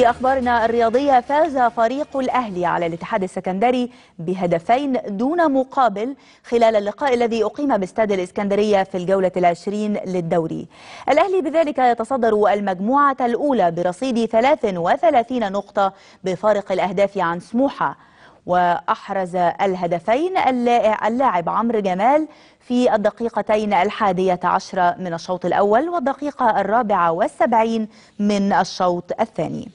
في أخبارنا الرياضية، فاز فريق الأهلي على الاتحاد السكندري بهدفين دون مقابل خلال اللقاء الذي أقيم باستاد الإسكندرية في الجولة العشرين للدوري. الأهلي بذلك يتصدر المجموعة الأولى برصيد 33 نقطة بفارق الأهداف عن سموحة. وأحرز الهدفين اللاعب عمرو جمال في الدقيقتين 11 من الشوط الأول والدقيقة 74 من الشوط الثاني.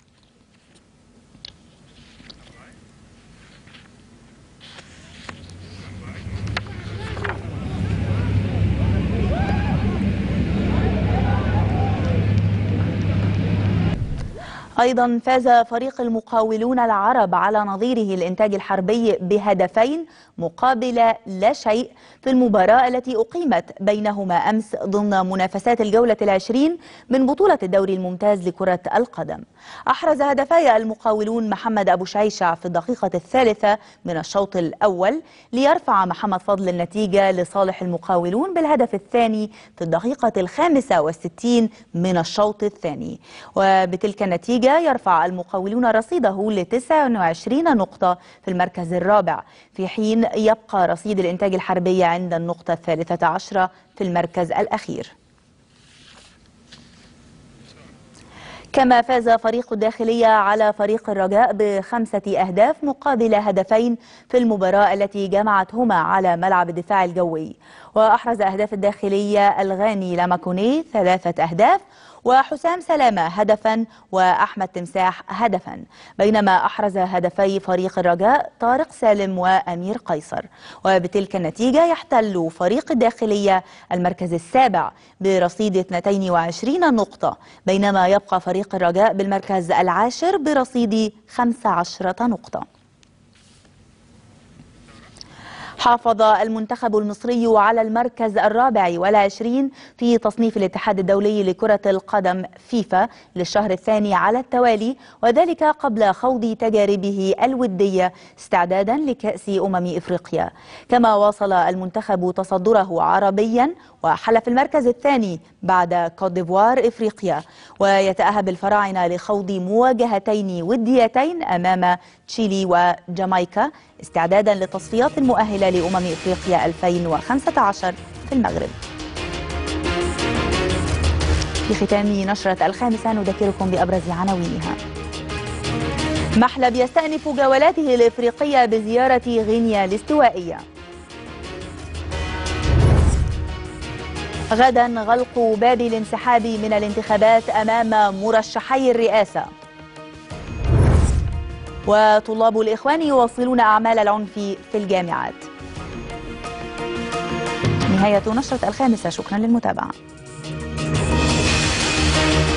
أيضا فاز فريق المقاولون العرب على نظيره الإنتاج الحربي بهدفين مقابل لا شيء في المباراة التي أقيمت بينهما أمس ضمن منافسات الجولة العشرين من بطولة الدوري الممتاز لكرة القدم. أحرز هدفي المقاولون محمد أبو شعيشع في الدقيقة 3 من الشوط الأول ليرفع محمد فضل النتيجة لصالح المقاولون بالهدف الثاني في الدقيقة 65 من الشوط الثاني. وبتلك النتيجة يرفع المقاولون رصيده ل 29 نقطة في المركز الرابع، في حين يبقى رصيد الإنتاج الحربي عند النقطة 13 في المركز الأخير. كما فاز فريق الداخلية على فريق الرجاء ب5 أهداف مقابل هدفين في المباراة التي جمعتهما على ملعب الدفاع الجوي. وأحرز أهداف الداخلية الغاني لاماكوني 3 أهداف وحسام سلامة هدفا وأحمد تمساح هدفا، بينما أحرز هدفي فريق الرجاء طارق سالم وأمير قيصر. وبتلك النتيجة يحتل فريق الداخلية المركز السابع برصيد 22 نقطة، بينما يبقى فريق الرجاء بالمركز العاشر برصيد 15 نقطة. حافظ المنتخب المصري على المركز 24 في تصنيف الاتحاد الدولي لكرة القدم فيفا للشهر الثاني على التوالي، وذلك قبل خوض تجاربه الودية استعدادا لكأس إفريقيا. كما واصل المنتخب تصدره عربيا وحل في المركز الثاني بعد كوت ديفوار إفريقيا، ويتأهب الفراعنة لخوض مواجهتين وديتين أمام تشيلي وجامايكا استعدادا للتصفيات المؤهلة إفريقيا 2015 في المغرب. في ختام نشرة 5 نذكركم بأبرز عناوينها. محلب يستأنف جولاته الإفريقية بزيارة غينيا الاستوائية. غدا غلق باب الانسحاب من الانتخابات أمام مرشحي الرئاسة. وطلاب الإخوان يواصلون أعمال العنف في الجامعات. نهاية نشرة 5، شكرا للمتابعة.